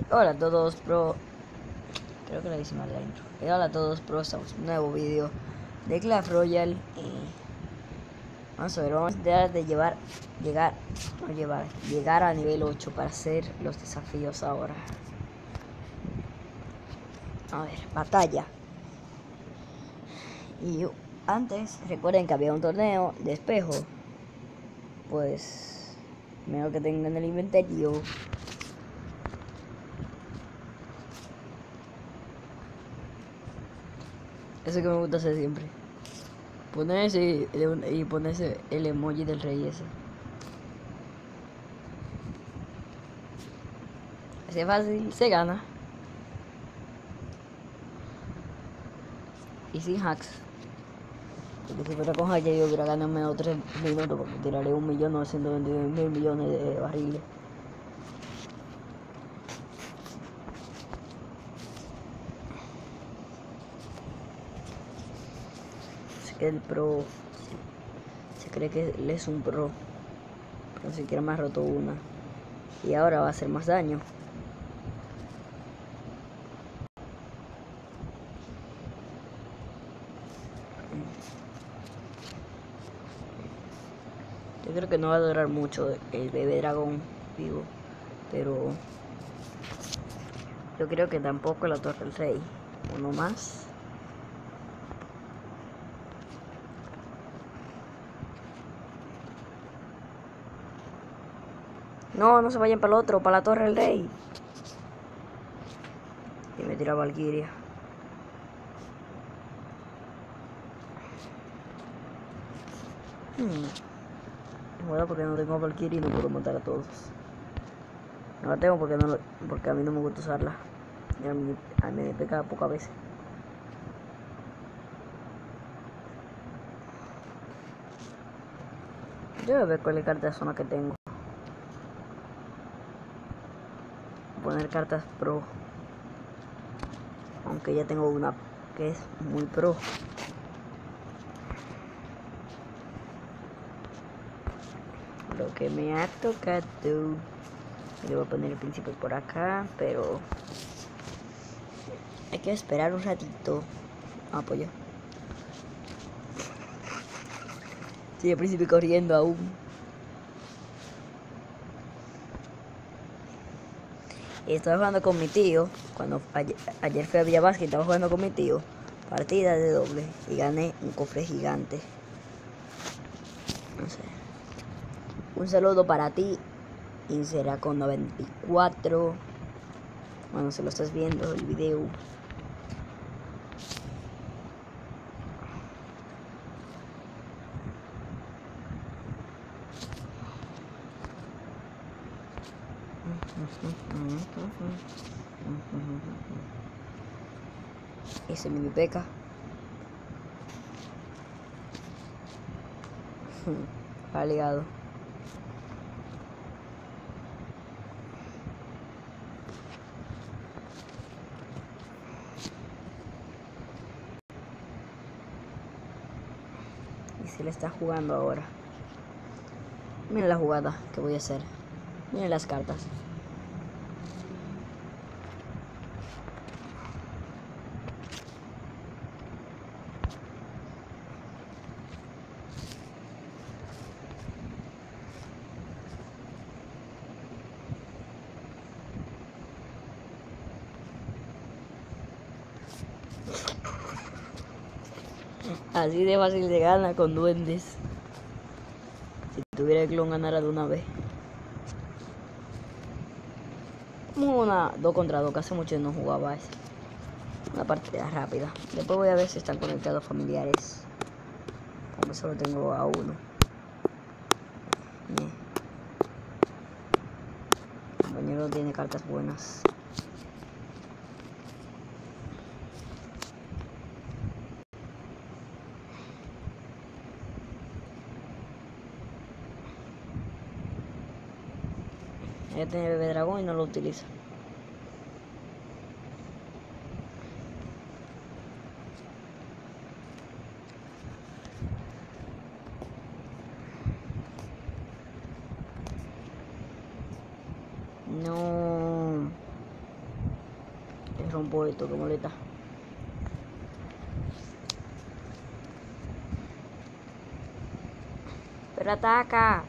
Hola a todos, pro. Creo que le hice mal la intro. Hola a todos, pro. Estamos en un nuevo video de Clash Royale. Vamos a ver, vamos a intentar de llegar a nivel 8 para hacer los desafíos ahora. A ver, batalla. Y antes, recuerden que había un torneo de espejo. Pues, menos que tengan el inventario. Eso que me gusta hacer siempre. Ponerse y ponerse el emoji del rey ese. Así es fácil, se gana. Y sin hacks. Porque si fuera con hacks ya yo hubiera ganado menos 3 minutos porque tiraré 1.922.000 millones de barriles. Así que el pro se cree que él es un pro. Pero ni siquiera me ha roto una. Y ahora va a hacer más daño. Yo creo que no va a durar mucho el bebé dragón vivo. Pero yo creo que tampoco la torre del rey. Uno más. No, no se vayan para el otro, para la torre del rey. Y me tira Valkyria. Bueno, porque no tengo Valkyria y no puedo matar a todos. No la tengo porque a mí no me gusta usarla. Y a mí me pega pocas veces. Yo voy a ver cuál es carta de zona que tengo. Voy a poner cartas pro. Aunque ya tengo una que es muy pro. Lo que me ha tocado. Le voy a poner el príncipe por acá, pero hay que esperar un ratito. Apoyo. Sí, el príncipe corriendo aún. Y estaba jugando con mi tío. Cuando ayer fui a Villa Vázquez y estaba jugando con mi tío. Partida de doble. Y gané un cofre gigante. No sé. Un saludo para ti. Y será con 94. Bueno, se lo estás viendo el video. Ese mini peca. Ha ligado. Y se le está jugando ahora. Miren la jugada que voy a hacer. Miren las cartas. Así de fácil de gana con duendes. Si tuviera el clon ganara de una vez. Una 2 contra 2, que hace mucho no jugaba eso. Una partida rápida. Después voy a ver si están conectados familiares. Como solo tengo a uno. El compañero tiene cartas buenas. Ella tiene bebé dragón y no lo utiliza. No. rompo esto que molesta. Pero ataca.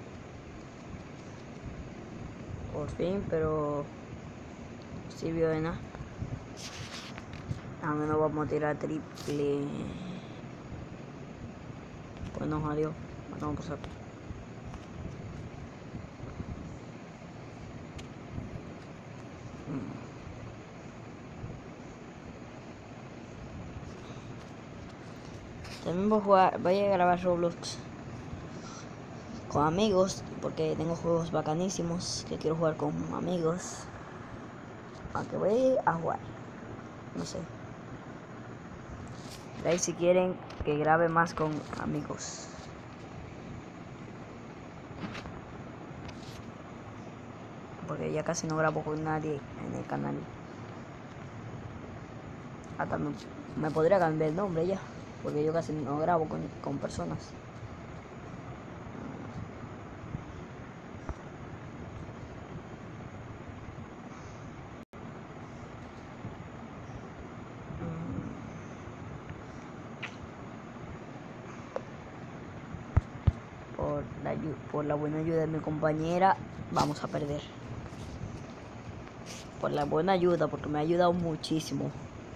Por fin, pero sirvió de nada. A menos vamos a tirar triple. Bueno, adiós. Vamos a pasar. También voy a grabar Roblox con amigos, porque tengo juegos bacanísimos que quiero jugar con amigos. Aunque voy a jugar, no sé. De ahí si quieren que grabe más con amigos. Porque ya casi no grabo con nadie en el canal. Hasta me podría cambiar el nombre ya, porque yo casi no grabo con personas. Por la buena ayuda de mi compañera, vamos a perder. Por la buena ayuda, porque me ha ayudado muchísimo.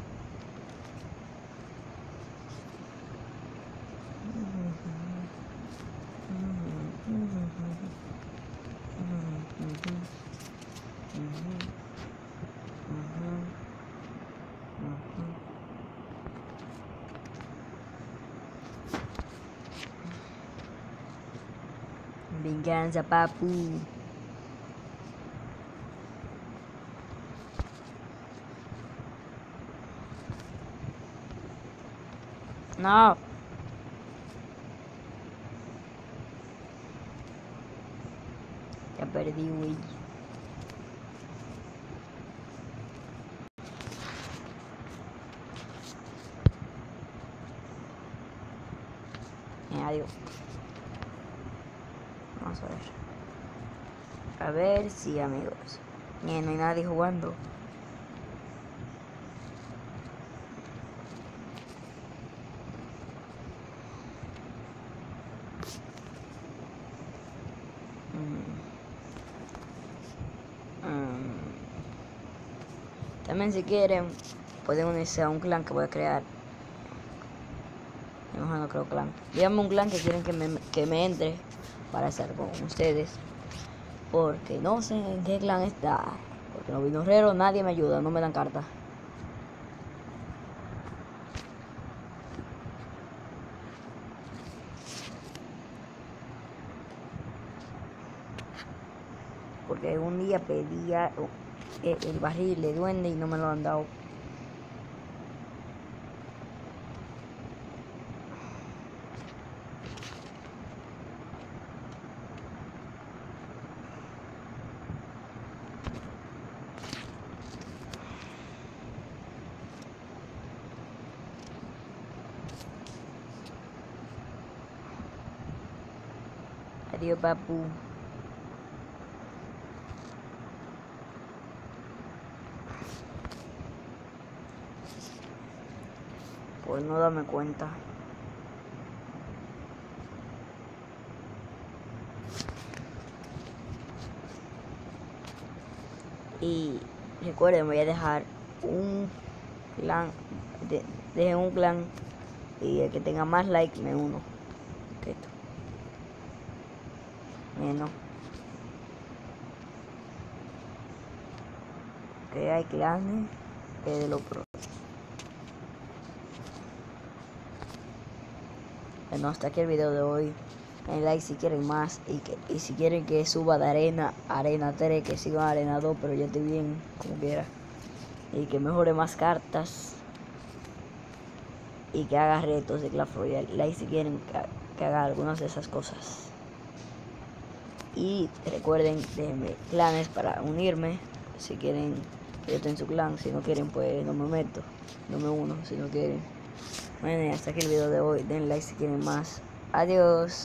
Venganza, papu. No. Ya perdí, güey. Adiós. Vamos a ver. A ver si, amigos. No hay nadie jugando. También si quieren pueden unirse a un clan que voy a crear. Mejor no creo clan. Díganme un clan que quieren que me entre para estar con ustedes. Porque no sé en qué clan está. Porque los vinorreros nadie me ayuda, no me dan cartas. Porque un día pedía el barril de duende y no me lo han dado. Adiós, papu. Pues no dame cuenta. Y recuerden, voy a dejar un clan. Dejen un clan. Y el que tenga más like me uno. Menos. Que hay clanes que de lo pro. Bueno, hasta aquí el video de hoy. Den like si quieren más. Y si quieren que suba de arena 3, que siga en arena 2, pero yo estoy bien, como quiera. Y que mejore más cartas. Y que haga retos de Clash Royale. Like si quieren que haga algunas de esas cosas. Y recuerden, déjenme clanes para unirme. Si quieren que yo esté en su clan. Si no quieren, pues no me meto. No me uno si no quieren. Bueno, y hasta aquí el video de hoy. Den like si quieren más. Adiós.